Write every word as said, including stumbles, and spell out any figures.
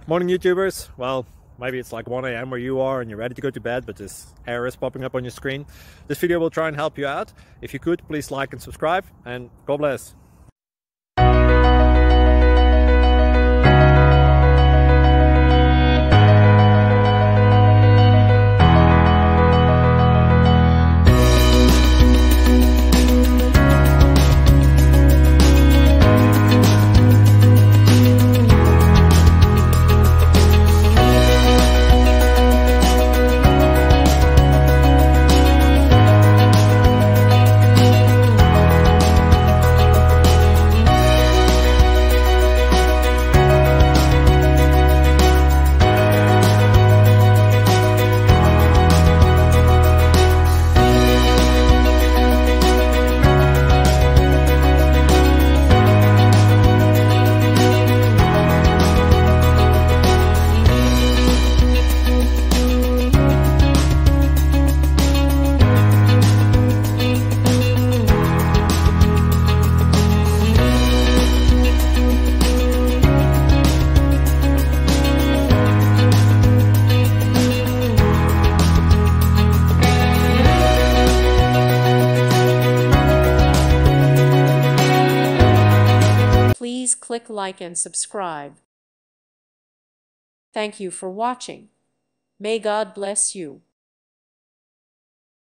Morning YouTubers. Well, maybe it's like one A M where you are and you're ready to go to bed, but this error is popping up on your screen. This video will try and help you out. If you could, please like and subscribe, and God bless. Please click like and subscribe. Thank you for watching. May God bless you.